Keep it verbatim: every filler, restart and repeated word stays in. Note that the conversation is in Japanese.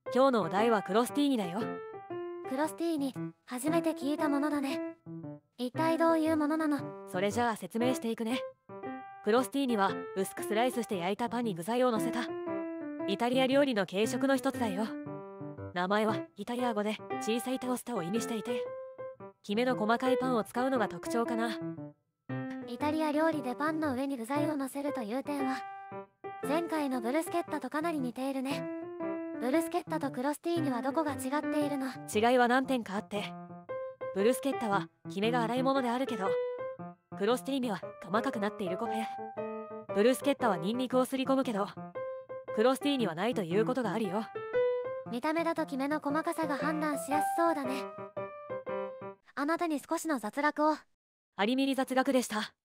今日のお題はクロスティーニだよ。 クロスティーニ、初めて聞いたものだね。一体どういうものなの？ それじゃあ説明していくね。クロスティーニは薄くスライスして焼いたパンに具材を乗せたイタリア料理の軽食の一つだよ。名前はイタリア語で小さいトースタを意味していて、きめの細かいパンを使うのが特徴かな。 イタリア料理でパンの上に具材を乗せるという点は前回のブルスケッタとかなり似ているね。ブルスケッタとクロスティーニはどこが違っているの？ 違いは何点かあって、ブルスケッタはきめが粗いものであるけど、クロスティーニは細かくなっているコペ。ブルスケッタはニンニクをすり込むけど、クロスティーニはないということがあるよ。 見た目だときめの細かさが判断しやすそうだね。あなたに少しの雑学を。 アリミリ雑学でした。